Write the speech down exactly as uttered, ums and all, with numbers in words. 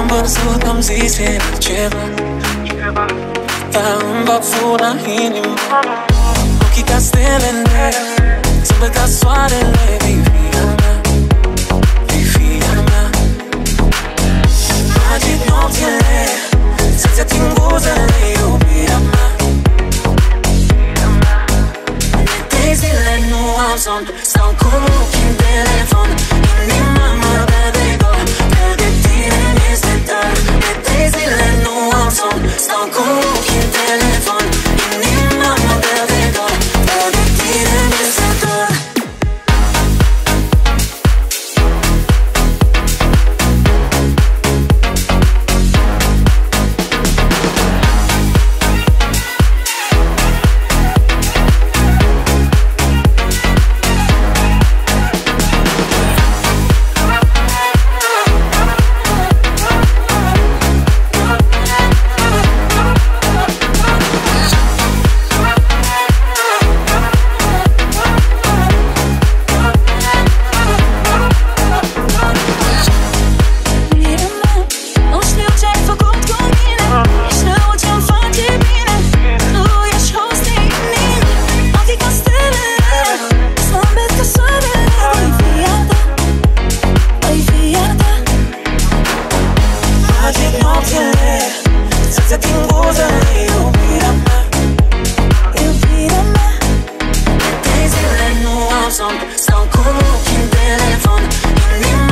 Am văzut, am zis, e ceva, dar îmi bag fura inima. Ochii ca stelele, zâmbet ca soarele. Vei fi a mea, vei fi a mea. Agit nopțile, să-ți ating buzele, iubirea mea. De zile nu am somn, stau cu ochii în telefon. Inima mă dă de dor, că de tine mi-este dor. De zile nu am somn, stau cu ochii în telefon. Inima mă dă de dor, că de tine mi-este dor. Stau cu ochii în telefon. Inima